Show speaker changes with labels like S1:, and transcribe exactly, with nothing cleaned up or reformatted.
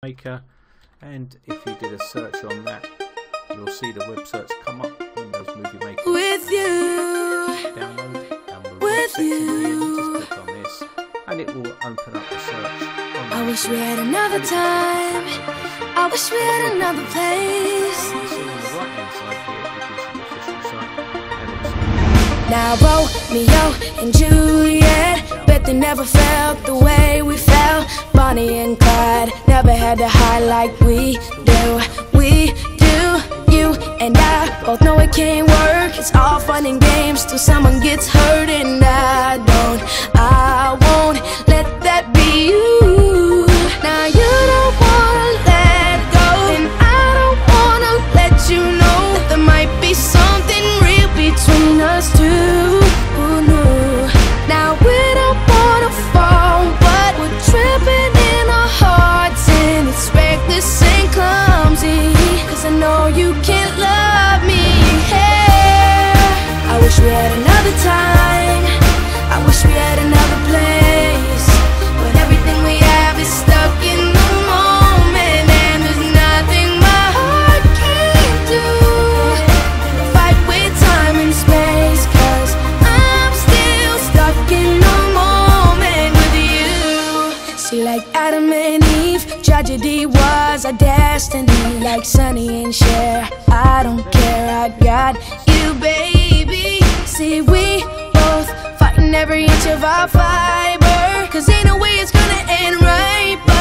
S1: Maker, and if you did a search on that, you'll see the web search come up, Windows Movie Maker.
S2: With you,
S1: download, down the
S2: with
S1: right section
S2: you.
S1: here, just click on this, and it will open up the search.
S2: I wish we had another time. I wish we had another place.
S1: You can see on the right hand side here, it gives you the official site, and it's
S2: Now Romeo and Juliet, bet they never felt the way we felt. Bonnie and Clyde never had to hide like we do. We do. You and I both know it can't work. It's all fun and games till someone gets hurt, and I don't, I won't let that be you. Now you don't wanna let go, and I don't wanna let you know that there might be something real between us two. Ooh, no. Now we don't wanna fall, but we're tripping in our hearts, and it's reckless and clumsy, 'cause I know you can't love me. Hey, I wish we had another time. I wish we had another place, but everything we have is stuck in the moment, and there's nothing my heart can't do. Fight with time and space, 'cause I'm still stuck in the moment with you. See, like Adam and Eve, tragedy was our destiny. Like Sonny and Cher, I don't care, I got you, baby. See, we both fighting every inch of our fiber, 'cause ain't no way it's gonna end right.